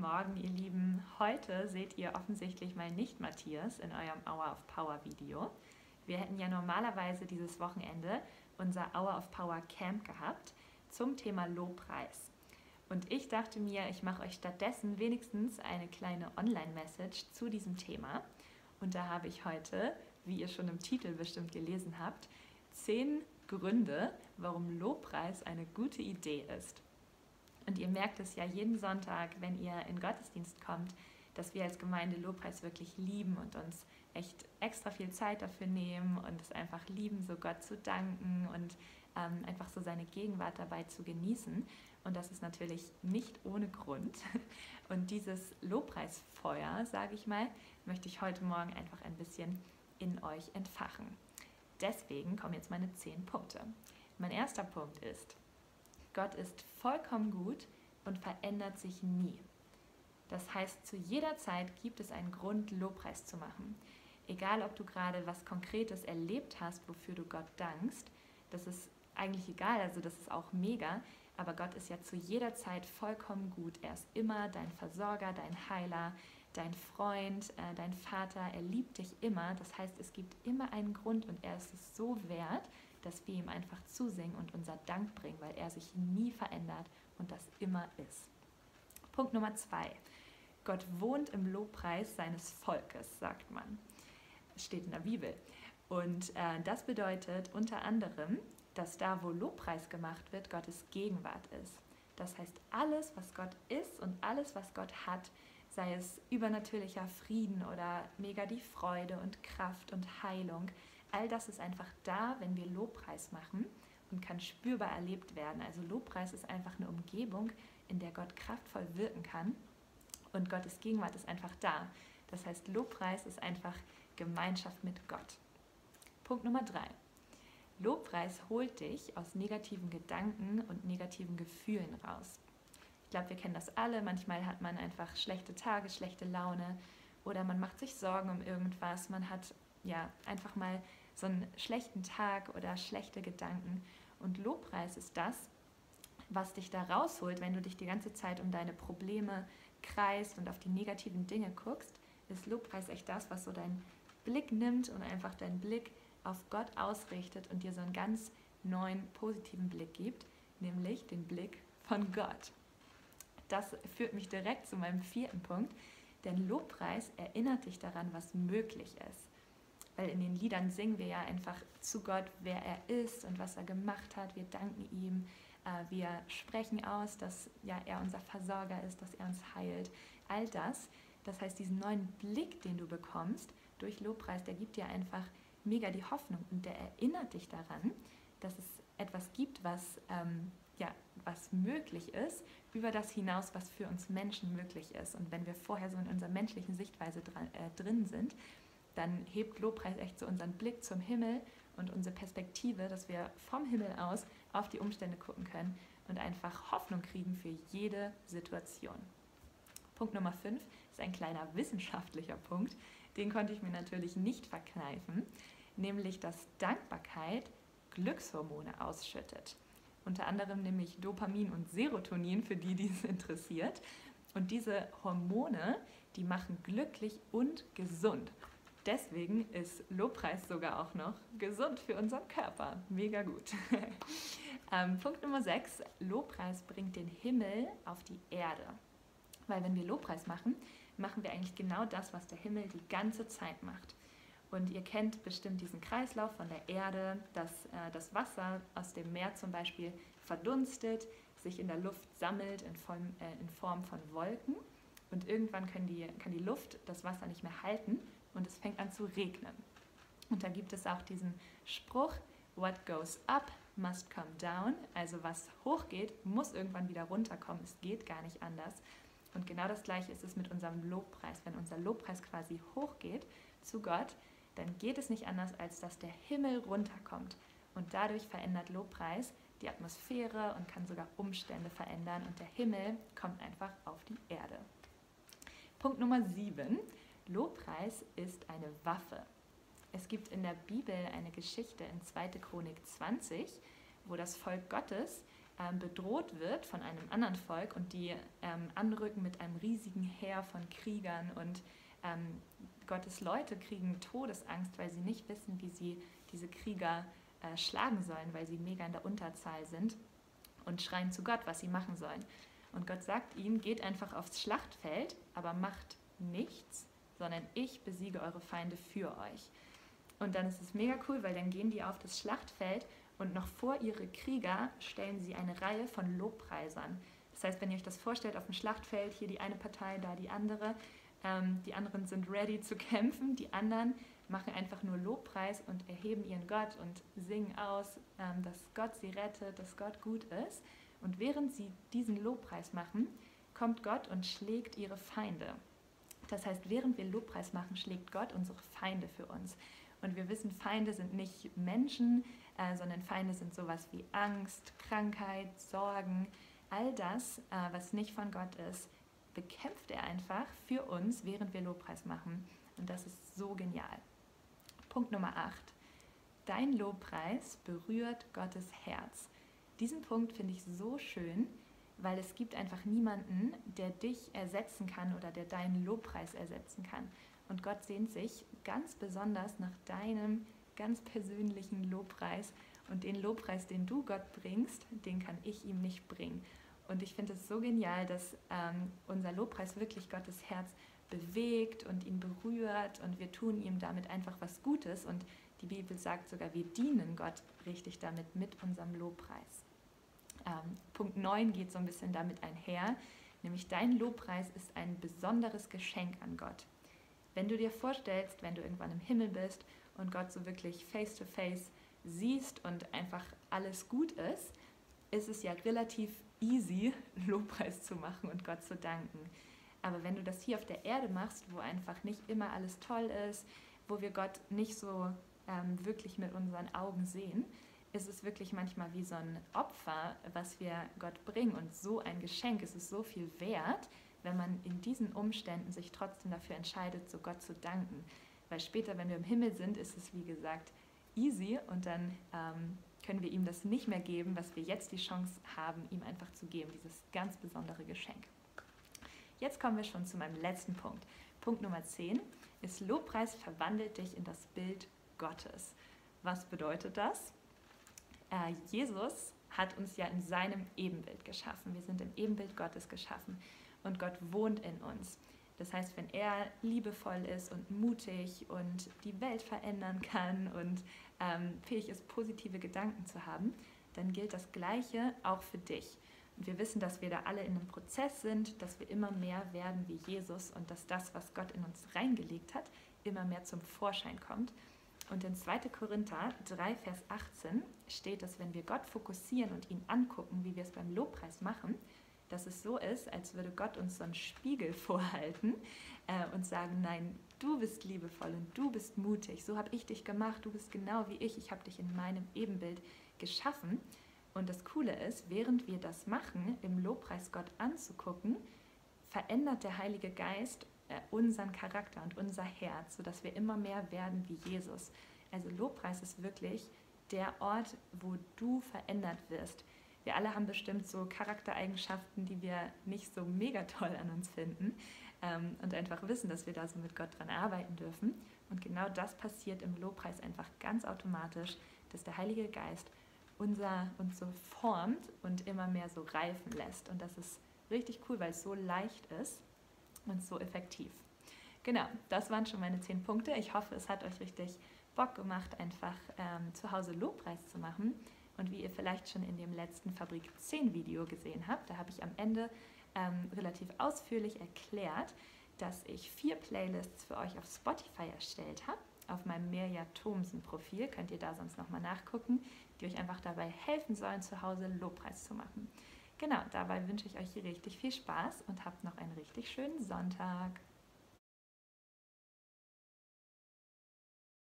Morgen, ihr Lieben. Heute seht ihr offensichtlich mal nicht Matthias in eurem Hour of Power Video. Wir hätten ja normalerweise dieses Wochenende unser Hour of Power Camp gehabt zum Thema Lobpreis. Und ich dachte mir, ich mache euch stattdessen wenigstens eine kleine Online-Message zu diesem Thema. Und da habe ich heute, wie ihr schon im Titel bestimmt gelesen habt, 10 Gründe, warum Lobpreis eine gute Idee ist. Und ihr merkt es ja jeden Sonntag, wenn ihr in Gottesdienst kommt, dass wir als Gemeinde Lobpreis wirklich lieben und uns echt extra viel Zeit dafür nehmen und es einfach lieben, so Gott zu danken und einfach so seine Gegenwart dabei zu genießen. Und das ist natürlich nicht ohne Grund. Und dieses Lobpreisfeuer, sage ich mal, möchte ich heute Morgen einfach ein bisschen in euch entfachen. Deswegen kommen jetzt meine 10 Punkte. Mein erster Punkt ist: Gott ist vollkommen gut und verändert sich nie. Das heißt, zu jeder Zeit gibt es einen Grund, Lobpreis zu machen. Egal, ob du gerade was Konkretes erlebt hast, wofür du Gott dankst, das ist eigentlich egal, also das ist auch mega, aber Gott ist ja zu jeder Zeit vollkommen gut. Er ist immer dein Versorger, dein Heiler, dein Freund, dein Vater, er liebt dich immer. Das heißt, es gibt immer einen Grund und er ist es so wert, dass wir ihm einfach zusingen und unser Dank bringen, weil er sich nie verändert und das immer ist. Punkt Nummer 2. Gott wohnt im Lobpreis seines Volkes, sagt man. Es steht in der Bibel. Und das bedeutet unter anderem, dass da, wo Lobpreis gemacht wird, Gottes Gegenwart ist. Das heißt, alles, was Gott ist und alles, was Gott hat, sei es übernatürlicher Frieden oder mega die Freude und Kraft und Heilung, all das ist einfach da, wenn wir Lobpreis machen und kann spürbar erlebt werden. Also Lobpreis ist einfach eine Umgebung, in der Gott kraftvoll wirken kann und Gottes Gegenwart ist einfach da. Das heißt, Lobpreis ist einfach Gemeinschaft mit Gott. Punkt Nummer 3. Lobpreis holt dich aus negativen Gedanken und negativen Gefühlen raus. Ich glaube, wir kennen das alle. Manchmal hat man einfach schlechte Tage, schlechte Laune oder man macht sich Sorgen um irgendwas. Man hat ja einfach mal so einen schlechten Tag oder schlechte Gedanken. Und Lobpreis ist das, was dich da rausholt, wenn du dich die ganze Zeit um deine Probleme kreist und auf die negativen Dinge guckst, ist Lobpreis echt das, was so deinen Blick nimmt und einfach deinen Blick auf Gott ausrichtet und dir so einen ganz neuen, positiven Blick gibt, nämlich den Blick von Gott. Das führt mich direkt zu meinem 4. Punkt, denn Lobpreis erinnert dich daran, was möglich ist. Weil in den Liedern singen wir ja einfach zu Gott, wer er ist und was er gemacht hat. Wir danken ihm, wir sprechen aus, dass ja, er unser Versorger ist, dass er uns heilt. All das, das heißt, diesen neuen Blick, den du bekommst durch Lobpreis, der gibt dir einfach mega die Hoffnung und der erinnert dich daran, dass es etwas gibt, was möglich ist, über das hinaus, was für uns Menschen möglich ist. Und wenn wir vorher so in unserer menschlichen Sichtweise drin sind, dann hebt Lobpreis echt so unseren Blick zum Himmel und unsere Perspektive, dass wir vom Himmel aus auf die Umstände gucken können und einfach Hoffnung kriegen für jede Situation. Punkt Nummer 5 ist ein kleiner wissenschaftlicher Punkt, den konnte ich mir natürlich nicht verkneifen, nämlich dass Dankbarkeit Glückshormone ausschüttet. Unter anderem nämlich Dopamin und Serotonin, für die es interessiert. Und diese Hormone, die machen glücklich und gesund. Deswegen ist Lobpreis sogar auch noch gesund für unseren Körper. Mega gut. Punkt Nummer 6. Lobpreis bringt den Himmel auf die Erde. Weil wenn wir Lobpreis machen, machen wir eigentlich genau das, was der Himmel die ganze Zeit macht. Und ihr kennt bestimmt diesen Kreislauf von der Erde, dass das Wasser aus dem Meer zum Beispiel verdunstet, sich in der Luft sammelt in Form von Wolken. Und irgendwann kann die Luft das Wasser nicht mehr halten und es fängt an zu regnen. Und da gibt es auch diesen Spruch, what goes up must come down. Also was hochgeht, muss irgendwann wieder runterkommen. Es geht gar nicht anders. Und genau das Gleiche ist es mit unserem Lobpreis. Wenn unser Lobpreis quasi hochgeht zu Gott, dann geht es nicht anders, als dass der Himmel runterkommt. Und dadurch verändert Lobpreis die Atmosphäre und kann sogar Umstände verändern. Und der Himmel kommt einfach auf die Erde. Punkt Nummer 7. Lobpreis ist eine Waffe. Es gibt in der Bibel eine Geschichte in 2. Chronik 20, wo das Volk Gottes bedroht wird von einem anderen Volk und die anrücken mit einem riesigen Heer von Kriegern und Gottes Leute kriegen Todesangst, weil sie nicht wissen, wie sie diese Krieger schlagen sollen, weil sie mega in der Unterzahl sind und schreien zu Gott, was sie machen sollen. Und Gott sagt ihnen, geht einfach aufs Schlachtfeld, aber macht nichts, sondern ich besiege eure Feinde für euch. Und dann ist es mega cool, weil dann gehen die auf das Schlachtfeld und noch vor ihre Krieger stellen sie eine Reihe von Lobpreisern. Das heißt, wenn ihr euch das vorstellt, auf dem Schlachtfeld, hier die eine Partei, da die anderen sind ready zu kämpfen, die anderen machen einfach nur Lobpreis und erheben ihren Gott und singen aus, dass Gott sie rettet, dass Gott gut ist. Und während sie diesen Lobpreis machen, kommt Gott und schlägt ihre Feinde. Das heißt, während wir Lobpreis machen, schlägt Gott unsere Feinde für uns. Und wir wissen, Feinde sind nicht Menschen, sondern Feinde sind sowas wie Angst, Krankheit, Sorgen. All das, was nicht von Gott ist, bekämpft er einfach für uns, während wir Lobpreis machen. Und das ist so genial. Punkt Nummer 8. Dein Lobpreis berührt Gottes Herz. Diesen Punkt finde ich so schön, weil es gibt einfach niemanden, der dich ersetzen kann oder der deinen Lobpreis ersetzen kann. Und Gott sehnt sich ganz besonders nach deinem ganz persönlichen Lobpreis. Und den Lobpreis, den du Gott bringst, den kann ich ihm nicht bringen. Und ich finde es so genial, dass unser Lobpreis wirklich Gottes Herz bewegt und ihn berührt und wir tun ihm damit einfach was Gutes. Und die Bibel sagt sogar, wir dienen Gott richtig damit mit unserem Lobpreis. Punkt 9 geht so ein bisschen damit einher, nämlich dein Lobpreis ist ein besonderes Geschenk an Gott. Wenn du dir vorstellst, wenn du irgendwann im Himmel bist und Gott so wirklich face to face siehst und einfach alles gut ist, ist es ja relativ easy, Lobpreis zu machen und Gott zu danken. Aber wenn du das hier auf der Erde machst, wo einfach nicht immer alles toll ist, wo wir Gott nicht so wirklich mit unseren Augen sehen, ist es wirklich manchmal wie so ein Opfer, was wir Gott bringen. Und so ein Geschenk, es ist so viel wert, wenn man in diesen Umständen sich trotzdem dafür entscheidet, so Gott zu danken. Weil später, wenn wir im Himmel sind, ist es wie gesagt easy und dann können wir ihm das nicht mehr geben, was wir jetzt die Chance haben, ihm einfach zu geben, dieses ganz besondere Geschenk. Jetzt kommen wir schon zu meinem letzten Punkt. Punkt Nummer 10 ist, Lobpreis verwandelt dich in das Bild Gottes. Was bedeutet das? Jesus hat uns ja in seinem Ebenbild geschaffen. Wir sind im Ebenbild Gottes geschaffen und Gott wohnt in uns. Das heißt, wenn er liebevoll ist und mutig und die Welt verändern kann und fähig ist, positive Gedanken zu haben, dann gilt das Gleiche auch für dich. Und wir wissen, dass wir da alle in einem Prozess sind, dass wir immer mehr werden wie Jesus und dass das, was Gott in uns reingelegt hat, immer mehr zum Vorschein kommt. Und in 2. Korinther 3, Vers 18 steht, dass wenn wir Gott fokussieren und ihn angucken, wie wir es beim Lobpreis machen, dass es so ist, als würde Gott uns so einen Spiegel vorhalten und sagen, nein, du bist liebevoll und du bist mutig, so habe ich dich gemacht, du bist genau wie ich habe dich in meinem Ebenbild geschaffen. Und das Coole ist, während wir das machen, im Lobpreis Gott anzugucken, verändert der Heilige Geist unseren Charakter und unser Herz, sodass wir immer mehr werden wie Jesus. Also Lobpreis ist wirklich der Ort, wo du verändert wirst. Wir alle haben bestimmt so Charaktereigenschaften, die wir nicht so mega toll an uns finden und einfach wissen, dass wir da so mit Gott dran arbeiten dürfen. Und genau das passiert im Lobpreis einfach ganz automatisch, dass der Heilige Geist uns so formt und immer mehr so reifen lässt. Und das ist richtig cool, weil es so leicht ist und so effektiv. Genau, das waren schon meine 10 Punkte. Ich hoffe, es hat euch richtig Bock gemacht, einfach zu Hause Lobpreis zu machen. Und wie ihr vielleicht schon in dem letzten Fabrik 10 Video gesehen habt, da habe ich am Ende relativ ausführlich erklärt, dass ich 4 Playlists für euch auf Spotify erstellt habe. Auf meinem Mirja Thomsen Profil könnt ihr da sonst nochmal nachgucken, die euch einfach dabei helfen sollen, zu Hause Lobpreis zu machen. Genau, dabei wünsche ich euch richtig viel Spaß und habt noch einen richtig schönen Sonntag.